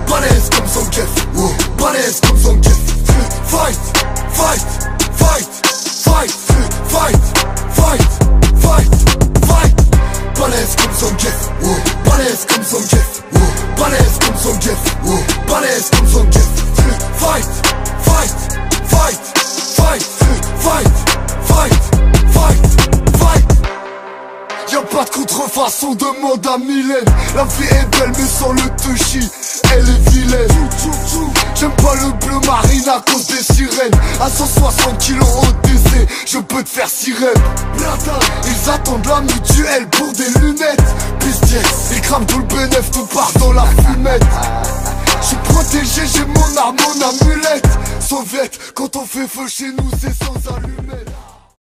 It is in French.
balèze comme son Jeff, balèze comme son Jeff. Fight, fight, fight, fight, fight, fight, fight, fight. Balèze comme son Jeff, balèze comme son Jeff, balèze comme son Jeff, balèze comme son Jeff. Fight, fight, fight, fight, fight, fight, fight, fight. Y'a pas de contrefaçon, demande à Mylène. La vie est belle mais sans le touchy, elle est vilaine. J'aime pas le bleu marine à cause des sirènes. À 160 kilos au décès, je peux te faire sirène. Ils attendent la mutuelle pour des lunettes. Business, ils crament tout le bénéf, tout part dans la fumette. J'suis protégé, j'ai mon arme, mon amulette. Soviet, quand on fait feu chez nous c'est sans allumette.